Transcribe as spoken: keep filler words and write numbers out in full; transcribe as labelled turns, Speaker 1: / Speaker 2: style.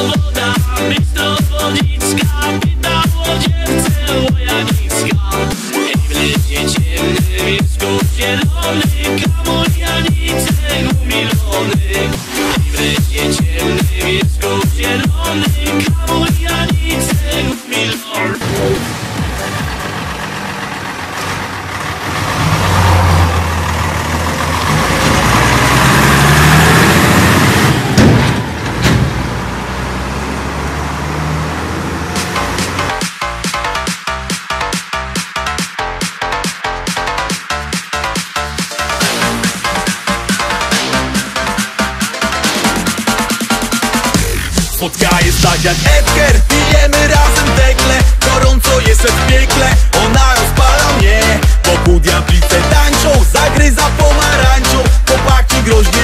Speaker 1: woda, bystro wodzicka, pytało dziewczę łojaniska. I w lesie ciemnym jest kół zielony, kamol Janicek umilony. I w lesie ciemnym jest kół zielony, kamol Janicek umilony.
Speaker 2: Słodka jest tak jak Edgar, pijemy razem tekle. Gorąco jest w piekle, ona rozpala mnie. Wokół diablice tańczą, zagryza pomarańczą. Chłopaki groźnie